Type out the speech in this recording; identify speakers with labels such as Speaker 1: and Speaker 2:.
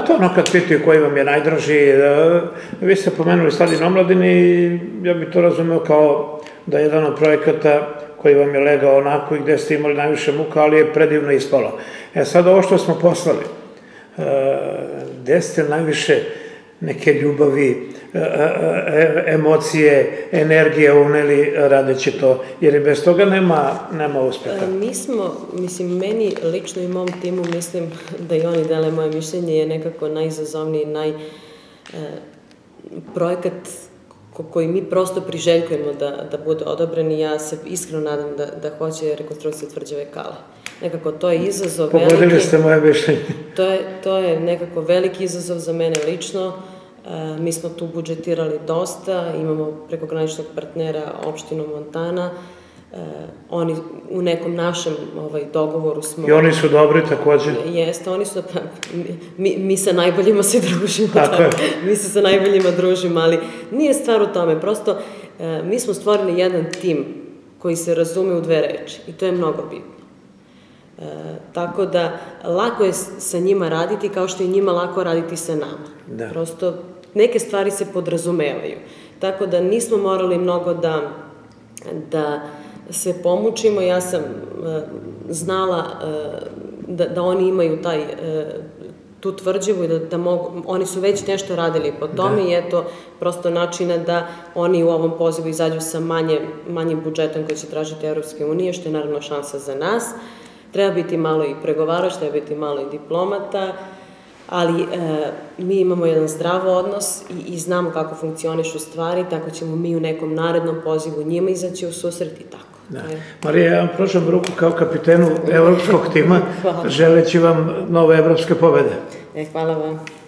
Speaker 1: to ono kad pitaju koji vam je najdraži, vi ste pomenuli Stadin omladine i ja bih to razumeo kao da je jedan od projekata koji vam je legao onako i gde ste imali najviše muka, ali je predivno ispalo. Sad ovo što smo poslali, gde ste najviše neke ljubavi, emocije, energije uneli radeći to, jer i bez toga nema uspeha.
Speaker 2: Mi smo, mislim, meni lično i mom timu, mislim da i oni dele moje mišljenje, je nekako najizazovniji, projekat koji mi prosto priželjkujemo da bude odobren i ja se iskreno nadam da hoće rekonstrukcija tvrđave Kale. Nekako to je izazov veliki.
Speaker 1: Pogodili ste moje mišljenje.
Speaker 2: To je nekako veliki izazov za mene lično. Mi smo tu budžetirali dosta, imamo prekograničnog partnera opštinu Montana. Oni u nekom našem dogovoru smo...
Speaker 1: I oni su dobri takođe?
Speaker 2: Jeste, oni su... Mi sa najboljima se družimo.
Speaker 1: Tako je.
Speaker 2: Mi se sa najboljima družimo, ali nije stvar u tome. Prosto, mi smo stvorili jedan tim koji se razume u dve reči i to je mnogo bitno. Tako da, lako je sa njima raditi kao što je njima lako raditi sa nama. Prosto, neke stvari se podrazumevaju. Tako da nismo morali mnogo da se pomučimo. Ja sam znala da oni imaju tu tvrđavu i da mogu, oni su već nešto radili po tome i eto prosto načina da oni u ovom pozivu izađu sa manjim budžetom koji će tražiti Evropske unije, što je naravno šansa za nas. Treba biti malo i pregovarač, treba biti malo i diplomata, ali mi imamo jedan zdrav odnos i znamo kako funkcionišu stvari, tako ćemo mi u nekom narednom pozivu njima izaći u susret i tako.
Speaker 1: Marija, ja vam pružam ruku kao kapitenu evropskog tima, želeći vam nove evropske pobede.
Speaker 2: Hvala vam.